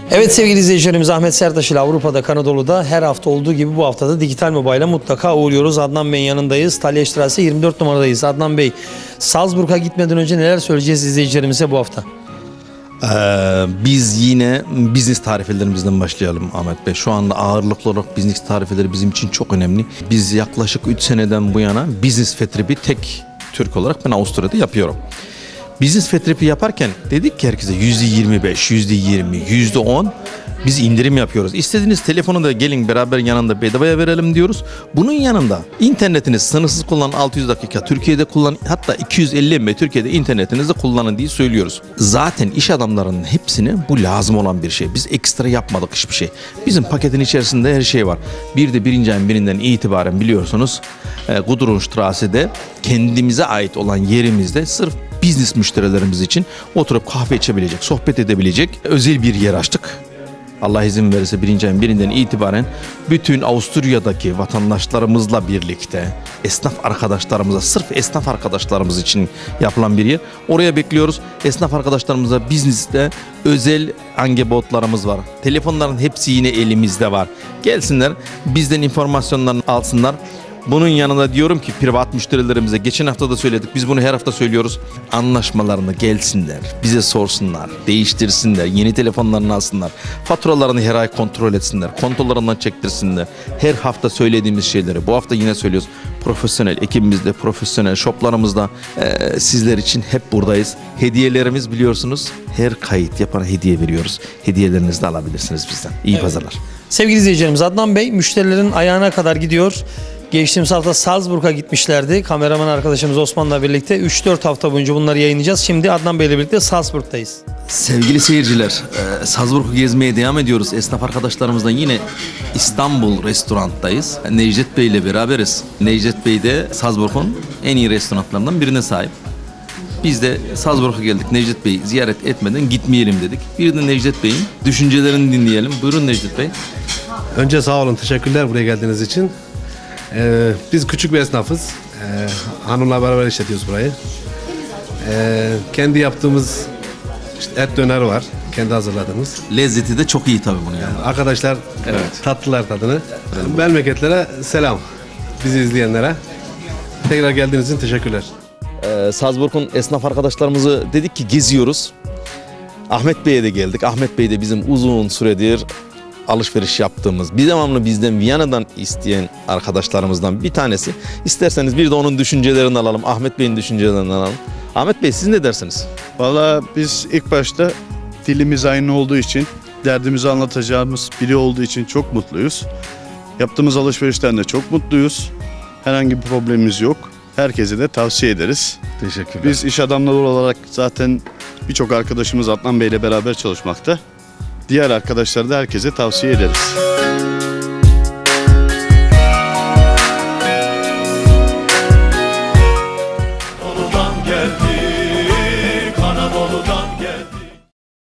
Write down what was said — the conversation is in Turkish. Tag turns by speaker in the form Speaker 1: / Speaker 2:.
Speaker 1: Evet sevgili izleyicilerimiz, Ahmet Sertaş ile Avrupa'da, Kanadolu'da her hafta olduğu gibi bu haftada Digital Mobile'a mutlaka uğruyoruz. Adnan Bey'in yanındayız. Talya 24 numaradayız. Adnan Bey, Salzburg'a gitmeden önce neler söyleyeceğiz izleyicilerimize bu hafta?
Speaker 2: Biz yine business tarifelerimizden başlayalım Ahmet Bey. Şu anda ağırlıklı olarak business tarifeleri bizim için çok önemli. Biz yaklaşık 3 seneden bu yana business fetribi tek Türk olarak ben Avusturya'da yapıyorum. Business fetribi yaparken dedik ki herkese %25, %20, %10 biz indirim yapıyoruz. İstediğiniz telefonu da gelin beraber yanında bedavaya verelim diyoruz. Bunun yanında internetiniz sınırsız kullanın, 600 dakika Türkiye'de kullanın, hatta 250 MB Türkiye'de internetinizi kullanın diye söylüyoruz. Zaten iş adamlarının hepsine bu lazım olan bir şey. Biz ekstra yapmadık hiçbir şey. Bizim paketin içerisinde her şey var. Bir de birinci ayın birinden itibaren biliyorsunuz Gudrunstrasse'de kendimize ait olan yerimizde sırf business müşterilerimiz için oturup kahve içebilecek, sohbet edebilecek özel bir yer açtık. Allah izin verirse birinci ayın birinden itibaren bütün Avusturya'daki vatandaşlarımızla birlikte esnaf arkadaşlarımıza, sırf esnaf arkadaşlarımız için yapılan bir yer. Oraya bekliyoruz. Esnaf arkadaşlarımıza business'te özel angebotlarımız var. Telefonların hepsi yine elimizde var. Gelsinler, bizden informasyonlarını alsınlar. Bunun yanında diyorum ki privat müşterilerimize, geçen hafta da söyledik, biz bunu her hafta söylüyoruz. Anlaşmalarına gelsinler, bize sorsunlar, değiştirsinler, yeni telefonlarını alsınlar, faturalarını her ay kontrol etsinler, kontolarından çektirsinler. Her hafta söylediğimiz şeyleri bu hafta yine söylüyoruz. Profesyonel ekibimizde, profesyonel shoplarımızda sizler için hep buradayız. Hediyelerimiz biliyorsunuz, her kayıt yapana hediye veriyoruz. Hediyelerinizi de alabilirsiniz bizden. İyi pazarlar.
Speaker 1: Sevgili izleyicilerimiz, Adnan Bey müşterilerin ayağına kadar gidiyor. Geçtiğimiz hafta Salzburg'a gitmişlerdi. Kameraman arkadaşımız Osman'la birlikte 3-4 hafta boyunca bunları yayınlayacağız. Şimdi Adnan Bey'le birlikte Salzburg'dayız.
Speaker 2: Sevgili seyirciler, Salzburg'u gezmeye devam ediyoruz. Esnaf arkadaşlarımızla yine İstanbul Restorant'tayız. Necdet Bey ile beraberiz. Necdet Bey de Salzburg'un en iyi restoranlarından birine sahip. Biz de Salzburg'a geldik. Necdet Bey'i ziyaret etmeden gitmeyelim dedik. Bir de Necdet Bey'in düşüncelerini dinleyelim. Buyurun Necdet Bey.
Speaker 3: Önce sağ olun, teşekkürler buraya geldiğiniz için. Biz küçük bir esnafız. Hanımla beraber işletiyoruz burayı. Kendi yaptığımız işte et döner var. Kendi hazırladığımız.
Speaker 2: Lezzeti de çok iyi tabii bunun yani.
Speaker 3: Arkadaşlar tatlılar tadını. Memleketlere selam. Bizi izleyenlere. Tekrar geldiğiniz için teşekkürler.
Speaker 2: Salzburg'un esnaf arkadaşlarımızı dedik ki geziyoruz. Ahmet Bey'e de geldik. Ahmet Bey de bizim uzun süredir alışveriş yaptığımız, bir devamlı bizden Viyana'dan isteyen arkadaşlarımızdan bir tanesi. İsterseniz bir de onun düşüncelerini alalım. Ahmet Bey'in düşüncelerini alalım. Ahmet Bey, siz ne dersiniz?
Speaker 4: Valla biz ilk başta dilimiz aynı olduğu için, derdimizi anlatacağımız biri olduğu için çok mutluyuz. Yaptığımız alışverişten de çok mutluyuz. Herhangi bir problemimiz yok. Herkese de tavsiye ederiz.
Speaker 2: Teşekkürler.
Speaker 4: Biz iş adamları olarak zaten birçok arkadaşımız Adnan Bey ile beraber çalışmakta. Diğer arkadaşları da herkese tavsiye ederiz.